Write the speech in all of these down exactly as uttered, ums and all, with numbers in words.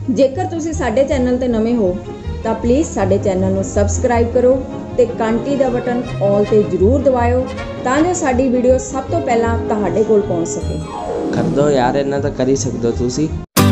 ਜੇਕਰ ਤੁਸੀਂ ਸਾਡੇ ਚੈਨਲ ਤੇ ਨਵੇਂ ਹੋ ਤਾਂ ਪਲੀਜ਼ ਸਾਡੇ ਚੈਨਲ ਨੂੰ ਸਬਸਕ੍ਰਾਈਬ ਕਰੋ ਤੇ ਘੰਟੀ ਦਾ ਬਟਨ ਆਲ ਤੇ ਜ਼ਰੂਰ ਦਬਾਇਓ ਤਾਂ ਜੋ ਸਾਡੀ ਵੀਡੀਓ ਸਭ ਤੋਂ ਪਹਿਲਾਂ ਤੁਹਾਡੇ ਕੋਲ ਪਹੁੰਚ ਸਕੇ। ਕਰ ਦੋ ਯਾਰ, ਇਹਨਾਂ ਤਾਂ ਕਰ ਹੀ ਸਕਦੇ ਹੋ ਤੁਸੀਂ।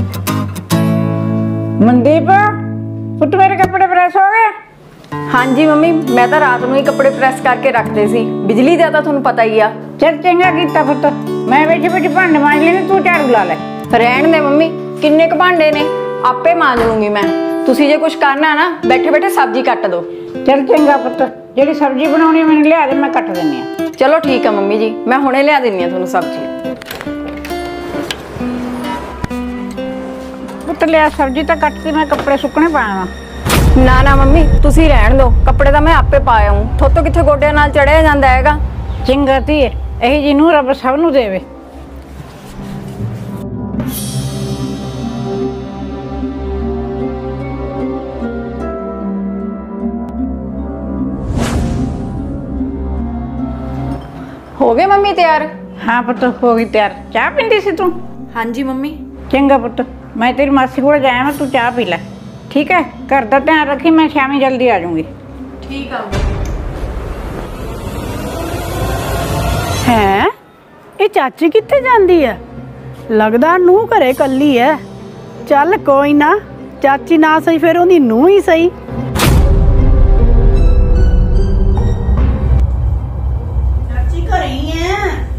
ਮਨਦੀਪ ਪੁੱਤ ਮੇਰੇ ਕੱਪੜੇ ਪ੍ਰੈਸ ਹੋ ਗਏ? हाँ जी मम्मी, मैं तो रात में ही कपड़े प्रेस करके रखते सी, बिजली दा तां तुहानूं पता ही आ। चल चंगा कीता पुत, मैं बैठे बैठे भांडे मांज लेने, तू झाड़ू ला ले। रहण दे मम्मी, किन्ने क भांडे ने, आपे मांज लूंगी मैं। तुसीं जे कुछ करना ना बैठे बैठे सब्जी कट दो। चल चंगा पुत, जिहड़ी सब्जी बनाउणी मैनूं लिया दे, मैं कट दिंदी आ। चलो ठीक है मम्मी जी, मैं हुणे लिया दिंदी आ तुहानूं सब्जी। पुत लिया सब्जी तां कटती, मैं कपड़े सुकने पाया। ना ना मम्मी तुसी रहन दो, कपड़े तो मैं आपे पा आऊं, थोतों किथे गोडियां नाल चढ़िया जांदा हैगा। चंगा धीए, यही जी नूं रब सब नूं देवे। हो गए मम्मी तैयार? हाँ पुत हो गई तैयार। चाह पींदी सी तू? हाँ जी मम्मी। चंगा पुत, मैं तेरी मासी कोल जाया मैं, तू चाह पी ले ठीक है। घर का ध्यान रखी, मैं शामी जल्दी आ जाऊंगी। ठीक है। है ये चाची कित्थे जांदी है? लगदा नूह घरे कल्ली है। चल कोई ना, चाची ना सही फिर ओदी नूह ही सही। चाची घरे ही है।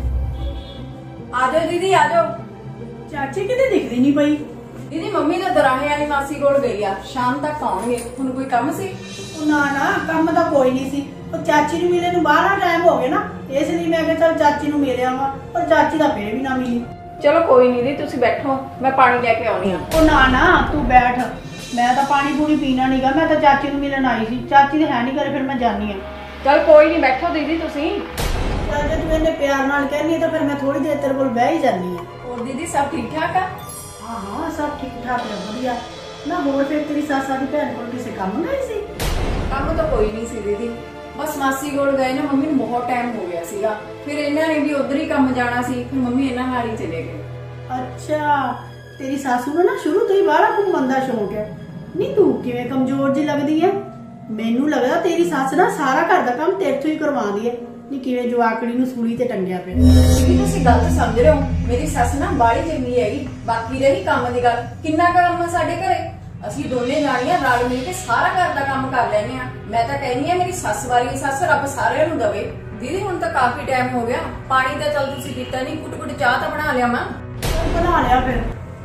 आ जाओ दीदी आ जाओ। चाची किते दिखदी नहीं पई। दीदी मम्मी तो दराहे वाली मासी कोल गई आ, शाम तक आउणगे। हुण कोई काम सी? ना ना काम तो कोई नहीं सी, और चाची नूं मिले नूं बाहला टाइम हो गया ना, इसलिए मैं कहा चल चाची नूं मिल आवां, पर चाची दा फिर भी ना मिली। चलो कोई नहीं दी, तुसी बैठो, मैं पानी लेके आउणी आ। ओ ना ना तू बैठ, मैं तो पानी पूरी पीना नहीं गा, मैं तो चाची नूं मिलन आई सी। चाची तो है नहीं घरे, फिर मैं जानी है। चल कोई नहीं, बैठो दीदी तुसी। चल जे तू इन्ने प्यार नाल कहनी है तो फिर मैं थोड़ी देर तेरे कोल बैठ ही जानी है। और दीदी सब ठीक ठाक आ? हाँ हाँ सब ठीक ठाक है, बढ़िया ना। होर फिर तेरी सस दी भैन कोल किसे काम गई सी? काम तो कोई नहीं सी दीदी, बस मासी कोल गए ना, मम्मी नूं बहुत टाइम हो गया सीगा, फिर इन्हां ने भी उधर ही काम जाना सी, फिर मम्मी इन्हां नाल ही चले गए। अच्छा तेरी सासू नूं ना शुरू तो ही बाहला घूमण दा शौक है। नहीं तू किवें कमजोर जी लगदी है? मैनू लगदा तेरी सस ना सारा घर दा काम तेरे तो ही करवांदी है। नी किवें जवाकड़ी नूं सूली ते टंगिया पे। दीदी तुसी गलत समझ रहे हो, मेरी सस ना बाड़ी चंगी हैगी। बाकी रही काम दी गल, किन्ना काम है साडे घरे, ਅਸੀਂ ਦੋਨੇ ਜਾਣੀਆਂ ਰਲ ਮਿਲ ਕੇ ਸਾਰਾ ਘਰ ਦਾ ਕੰਮ ਕਰ ਲੈਨੇ ਆ। ਮੈਂ ਤਾਂ ਕਹਿੰਨੀ ਆ ਮੇਰੀ ਸੱਸ ਵਾਲੀ ਸੱਸ ਰੱਬ ਸਾਰਿਆਂ ਨੂੰ ਦਵੇ। ਦੀਦੀ ਹੁਣ ਤਾਂ ਕਾਫੀ ਟਾਈਮ ਹੋ ਗਿਆ, ਪਾਣੀ ਤਾਂ ਚੱਲ ਤੁਸੀਂ ਪੀਤਾ ਨਹੀਂ, ਕੁੱਟ ਕੁੱਟ ਚਾਹ ਤਾਂ ਬਣਾ ਲਿਆ ਮੈਂ। ਬਣਾ ਲਿਆ ਫਿਰ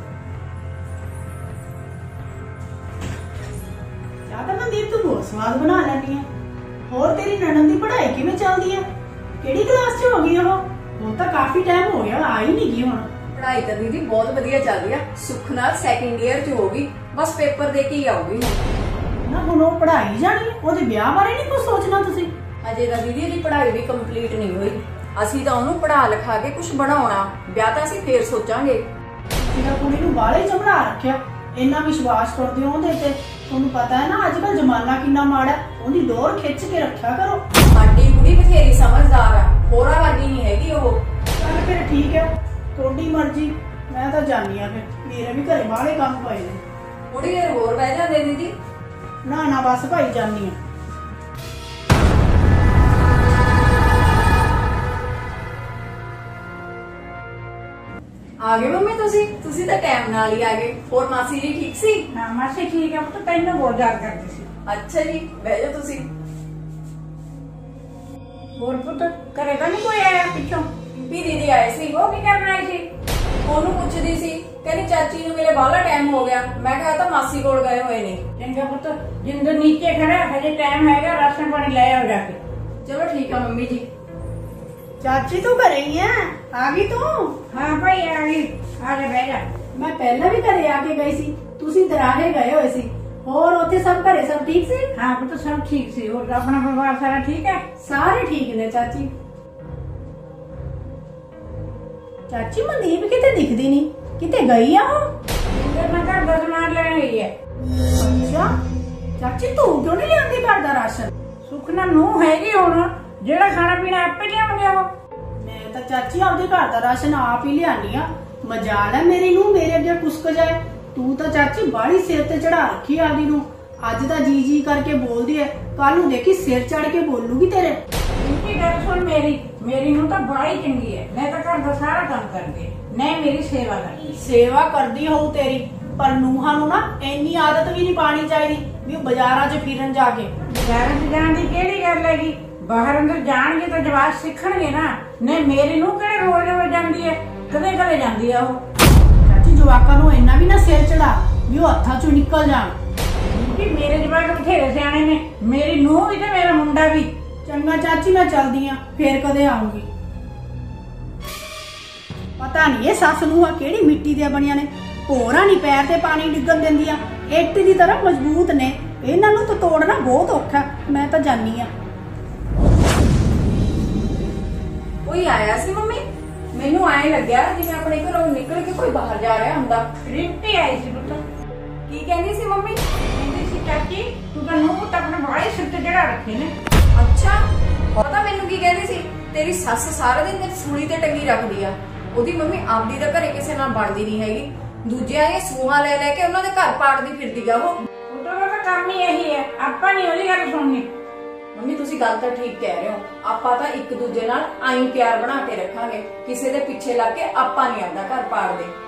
ਚਾਹ ਤਾਂ ਮਨਦੀਪ ਤੂੰ ਬਹੁਤ ਸਵਾਦ ਬਣਾ ਲੈਂਦੀ ਆ। ਹੋਰ ਤੇਰੀ ਨਣਨ ਦੀ ਪੜ੍ਹਾਈ ਕਿਵੇਂ ਚੱਲਦੀ ਆ? ਕਿਹੜੀ ਕਲਾਸ 'ਚ ਹੋ ਗਈ ਉਹ? ਹੁਣ ਤਾਂ ਕਾਫੀ ਟਾਈਮ ਹੋ ਗਿਆ, ਆਈ ਨਹੀਂ ਗਈ ਹੁਣ। पढ़ाई तो दीदी बहुत वधिया चल रही है, सुख नाल सैकेंड ईयर च होगी, बस पेपर दे के ही आऊगी। ना हुण ओह पढ़ाई जानी, ओहदे ब्याह बारे नहीं कुछ सोचना तुसी? अजे तां दीदी दी पढ़ाई भी कंप्लीट नहीं हुई, ਅਸੀਂ ਤਾਂ ਉਹਨੂੰ ਪੜ੍ਹਾ ਲਿਖਾ ਕੇ ਕੁਝ ਬਣਾਉਣਾ, ਵਿਆਹ ਤਾਂ ਅਸੀਂ ਫੇਰ ਸੋਚਾਂਗੇ। ਜਿਹੜਾ ਕੁੜੀ ਨੂੰ ਬਾਲੇ ਚਮੜਾ ਰੱਖਿਆ, ਇੰਨਾ ਵਿਸ਼ਵਾਸ ਕਰਦੇ ਹੋ ਉਹਦੇ ਤੇ। ਤੁਹਾਨੂੰ ਪਤਾ ਹੈ ਨਾ ਅੱਜ ਕੱਲ ਜ਼ਮਾਨਾ ਕਿੰਨਾ ਮਾੜਾ, ਉਹਦੀ ਡੋਰ ਖਿੱਚ ਕੇ ਰੱਖਿਆ ਕਰੋ। ਸਾਡੀ ਕੁੜੀ ਬਥੇਰੀ ਸਮਝਦਾਰ ਆ, ਹੋਰਾ ਵਾਲੀ ਨਹੀਂ ਹੈਗੀ ਉਹ। ਚੱਲ ਫਿਰ ਠੀਕ ਹੈ, ਤੁਹਾਡੀ ਮਰਜ਼ੀ, ਮੈਂ ਤਾਂ ਜਾਣੀ ਆ। ਫਿਰ ਮੇਰੇ ਵੀ ਘਰੇ ਬਾਹਲੇ ਕੰਮ ਪਏ ਨੇ। ਥੋੜੀ ਦੇਰ ਹੋਰ ਬਹਿ ਜਾਂਦੇ ਦੀਦੀ। ਨਾ ਨਾ ਬਸ ਭਾਈ ਜਾਣੀ ਆ। ਆ ਗਏ ਮੰਮੀ ਤੁਸੀਂ? ਤੁਸੀਂ ਤਾਂ ਟਾਈਮ ਨਾਲ ਹੀ ਆ ਗਏ। ਹੋਰ ਮਾਸੀ ਜੀ ਠੀਕ ਸੀ? हाँ मासी ठीक है पुत, तैनूं बहुत याद करदी सी। ਅੱਛਾ ਜੀ, ਬਹਿ ਜਾਓ ਤੁਸੀਂ। ਹੋਰ ਪੁੱਤ ਘਰੇ ਤਾਂ ਨਹੀਂ ਕੋਈ ਆਇਆ ਪਿੱਛੋਂ? ਵੀ ਦੀਦੀ ਆਏ ਸੀ, ਉਹ ਕੀ ਕਰਨ ਆਈ ਸੀ? ਉਹਨੂੰ ਪੁੱਛਦੀ ਸੀ, ਕਹਿੰਦੀ ਚਾਚੀ ਨੂੰ ਮਿਲੇ ਬਾਹਲਾ ਟਾਈਮ ਹੋ ਗਿਆ। ਮੈਂ ਕਿਹਾ ਤਾਂ ਮਾਸੀ ਕੋਲ ਗਏ ਹੋਏ ਨੇ। चंगा पुत, जिंदो नीचे खड़ा हजे टाइम हैगा, राशन पानी ले आओ जाके। चलो ठीक है मम्मी जी। ਚਾਚੀ ਤੂੰ ਘਰੇ ਹੀ ਹੈ? ਆ ਗਈ ਤੂੰ? हाँ भाई आ गई, आ जा बह जा। ਮੈਂ ਪਹਿਲਾਂ ਵੀ ਘਰੇ ਆ ਕੇ ਗਈ ਸੀ, ਤੁਸੀਂ ਦਰਾਹੇ ਗਏ ਹੋਏ ਸੀ। ਹੋਰ ਉੱਥੇ ਸਭ ਘਰੇ ਸਭ ਠੀਕ ਸੀ? हाँ पुत सब ठीक सी। और अपना परिवार सारा ठीक है? ਸਾਰੇ ਠੀਕ ਨੇ ਚਾਚੀ। ਚਾਚੀ ਮਨਦੀਪ ਕਿਤੇ ਦਿਖਦੀ ਨਹੀਂ, ਕਿਤੇ ਗਈ ਆ ਉਹ? जिंदर मैं घर दा सामान लेने गई है। ਅੱਛਾ ਚਾਚੀ ਤੂੰ ਕਿਉਂ ਨਹੀਂ ਲਿਆਂਦੀ ਘਰ ਦਾ ਰਾਸ਼ਨ? सुखना नूं हैगी हुण, जेड़ा खाना पीना आपे लियावगे वो। ਮੈਂ ਤਾਂ ਚਾਚੀ ਆਪਦੇ ਘਰ ਦਾ ਰਾਸ਼ਨ ਆਪ ਹੀ ਲਿਆਨੀ ਆ। ਮਜਾਲ ਹੈ ਮੇਰੀ ਨੂੰ ਮੇਰੇ ਅੱਗੇ ਕੁਸਕ ਜਾਏ। ਤੂੰ ਤਾਂ ਚਾਚੀ ਬਾੜੀ ਸਿਰ ਤੇ ਚੜਾ ਰੱਖੀ ਆਦੀ ਨੂੰ। ਅੱਜ ਤਾਂ ਜੀ ਜੀ ਕਰਕੇ ਬੋਲਦੀ ਐ, ਕੱਲ ਨੂੰ ਦੇਖੀ ਸਿਰ ਚੜ ਕੇ ਬੋਲੂਗੀ ਤੇਰੇ। ਕੀ ਗੱਲ ਸੁਣ ਮੇਰੀ ਮੇਰੀ ਨੂੰ ਤਾਂ ਬੜੀ ਚੰਗੀ ਹੈ। ਮੈਂ ਤਾਂ ਘਰ ਦਾ ਸਾਰਾ ਕੰਮ ਕਰਦੀ ਹੈ, ਨਹੀਂ ਮੇਰੀ ਸੇਵਾ ਕਰਦੀ। ਸੇਵਾ ਕਰਦੀ ਹੋਊ ਤੇਰੀ, ਪਰ ਨੂੰਹਾਂ ਨੂੰ ਨਾ ਇੰਨੀ ਆਦਤ ਵੀ ਨਹੀਂ ਪਾਣੀ ਚਾਹੀਦੀ ਵੀ ਉਹ ਬਾਜ਼ਾਰਾਂ 'ਚ ਫਿਰਨ ਜਾ ਕੇ। ਬਾਜ਼ਾਰਾਂ 'ਚ ਜਾਣ ਦੀ ਕਿਹੜੀ ਗੱਲ ਹੈਗੀ? ਬਾਹਰ ਅੰਦਰ ਜਾਣਗੇ ਤਾਂ ਜਵਾਬ ਸਿੱਖਣਗੇ ਨਾ। ਨਹੀਂ ਮੇਰੀ ਨੂੰ ਕਿਹੜੇ ਰੋਜ਼ ਰੋਜ਼ ਜਾਂਦੀ ਹੈ, ਕਦੇ ਕਦੇ ਜਾਂਦੀ ਆ ਉਹ। ਚਾਚੀ ਜਵਾਕਾਂ ਨੂੰ ਇੰਨਾ ਵੀ ਨਾ ਸਿਰ ਚੜਾ ਵੀ ਉਹ ਹੱਥਾਂ 'ਚੋਂ ਨਿਕਲ ਜਾਣ। ਕਿ ਮੇਰੇ ਜਵਾਕ ਬਥੇਰੇ ਸਿਆਣੇ ਨੇ, ਮੇਰੀ ਨੂੰਹ ਵੀ ਤੇ ਮੇਰਾ ਮੁੰਡਾ ਵੀ। ਚੰਗਾ ਚਾਚੀ ਮੈਂ ਚੱਲਦੀ ਆ, ਫੇਰ ਕਦੇ ਆਉਂਗੀ। ਪਤਾ ਨਹੀਂ ਇਹ ਸੱਸ ਨੂੰਹਾਂ ਕਿਹੜੀ ਮਿੱਟੀ ਦੀਆਂ ਬਣੀਆਂ ਨੇ, ਭੋਰਾ ਨਹੀਂ ਪੈਰ ਤੇ ਪਾਣੀ ਡਿੱਗਣ ਦਿੰਦੀਆਂ, ਇੱਟ ਦੀ ਤਰ੍ਹਾਂ ਮਜ਼ਬੂਤ ਨੇ। ਇਹਨਾਂ ਨੂੰ ਤਾਂ ਤੋੜਨਾ ਬਹੁਤ ਔਖਾ। ਮੈਂ ਤਾਂ ਜਾਨੀ ਆ। ਕੋਈ ਆਇਆ ਸੀ ਮੰਮੀ? ਮੈਨੂੰ ਐਂ ਲੱਗਿਆ ਜਿਵੇਂ ਆਪਣੇ ਘਰੋਂ ਨਿਕਲ ਕੇ ਕੋਈ ਬਾਹਰ ਜਾ ਰਿਹਾ ਹੁੰਦਾ। ਰਿੰਪੀ ਆਈ ਸੀ ਪੁੱਤ। ਕੀ ਕਹਿੰਦੀ ਸੀ ਮੰਮੀ? ਕਹਿੰਦੀ ਸੀ ਚਾਚੀ ਤੂੰ ਤਾਂ ਨੂੰਹ ਪੁੱਤ ਆਪਣੇ ਬਾਈ ਸਿਰ ਤੇ ਚੜਾ ਰੱਖੇ ਨੇ। ਅੱਛਾ, ਪਤਾ ਮੈਨੂੰ ਕੀ ਕਹਿੰਦੀ ਸੀ? ਤੇਰੀ ਸੱਸ ਸਾਰਾ ਦਿਨ ਤੇ ਸੂਲੀ ਤੇ ਟੰਗੀ ਰੱਖਦੀ ਆ। ਉਹਦੀ ਮੰਮੀ ਆਪਦੀ ਦਾ ਘਰੇ ਕਿਸੇ ਨਾਲ ਬਣਦੀ ਨਹੀਂ ਹੈਗੀ, ਦੂਜਿਆਂ ਦੀਆਂ ਸੂਹਾਂ ਲੈ ਲੈ ਕੇ ਉਹਨਾਂ ਦੇ ਘਰ ਪਾੜਦੀ ਫਿਰਦੀ ਆ ਉਹ। ਉਹਦਾ ਤਾਂ ਕੰਮ ਹੀ ਇਹੀ ਹੈ, ਆਪਾਂ ਨਹੀਂ ਉਹਦੀ ਗੱਲ ਸੁਣਨੀ। ਮੰਮੀ ਤੁਸੀਂ ਗੱਲ ਤਾਂ ਠੀਕ ਕਹਿ ਰਹੇ ਹੋ, ਆਪਾਂ ਤਾਂ ਇੱਕ ਦੂਜੇ ਨਾਲ ਆਈ ਪਿਆਰ ਬਣਾ ਕੇ ਰੱਖਾਂਗੇ, ਕਿਸੇ ਦੇ ਪਿੱਛੇ ਲੱਗ ਕੇ ਆਪਾਂ ਨਹੀਂ ਆਪਦਾ ਘਰ ਪਾੜਦੇ।